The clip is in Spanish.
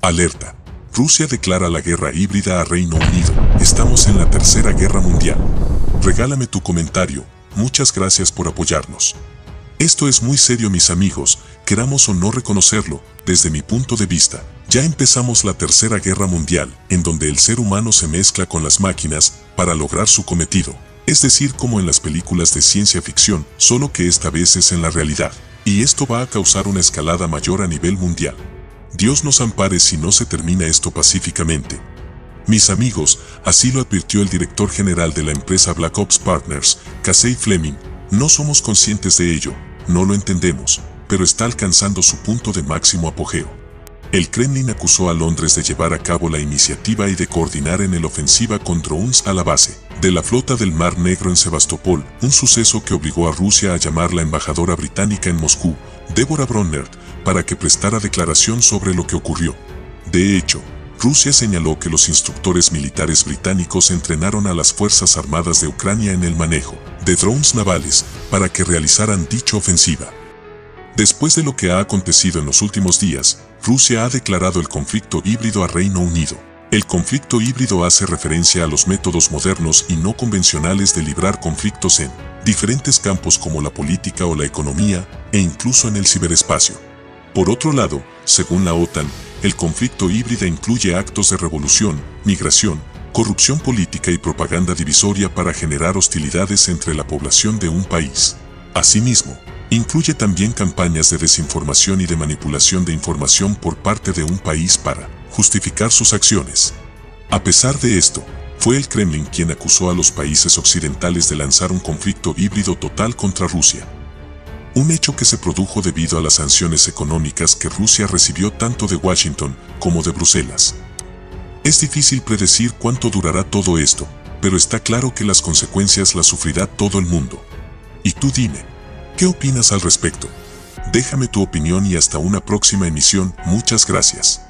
Alerta. Rusia declara la guerra híbrida a Reino Unido. Estamos en la Tercera Guerra Mundial. Regálame tu comentario. Muchas gracias por apoyarnos. Esto es muy serio, mis amigos, queramos o no reconocerlo, desde mi punto de vista. Ya empezamos la Tercera Guerra Mundial, en donde el ser humano se mezcla con las máquinas para lograr su cometido. Es decir, como en las películas de ciencia ficción, solo que esta vez es en la realidad. Y esto va a causar una escalada mayor a nivel mundial. Dios nos ampare si no se termina esto pacíficamente. Mis amigos, así lo advirtió el director general de la empresa Black Ops Partners, Casey Fleming. No somos conscientes de ello, no lo entendemos, pero está alcanzando su punto de máximo apogeo. El Kremlin acusó a Londres de llevar a cabo la iniciativa y de coordinar en el ofensiva con drones a la base de la flota del Mar Negro en Sebastopol, un suceso que obligó a Rusia a llamar a la embajadora británica en Moscú, Deborah Bronner, para que prestara declaración sobre lo que ocurrió. De hecho, Rusia señaló que los instructores militares británicos entrenaron a las Fuerzas Armadas de Ucrania en el manejo de drones navales para que realizaran dicha ofensiva. Después de lo que ha acontecido en los últimos días, Rusia ha declarado el conflicto híbrido a Reino Unido. El conflicto híbrido hace referencia a los métodos modernos y no convencionales de librar conflictos en diferentes campos como la política o la economía, e incluso en el ciberespacio. Por otro lado, según la OTAN, el conflicto híbrido incluye actos de revolución, migración, corrupción política y propaganda divisoria para generar hostilidades entre la población de un país. Asimismo, incluye también campañas de desinformación y de manipulación de información por parte de un país para justificar sus acciones. A pesar de esto, fue el Kremlin quien acusó a los países occidentales de lanzar un conflicto híbrido total contra Rusia. Un hecho que se produjo debido a las sanciones económicas que Rusia recibió tanto de Washington como de Bruselas. Es difícil predecir cuánto durará todo esto, pero está claro que las consecuencias las sufrirá todo el mundo. Y tú dime, ¿qué opinas al respecto? Déjame tu opinión y hasta una próxima emisión. Muchas gracias.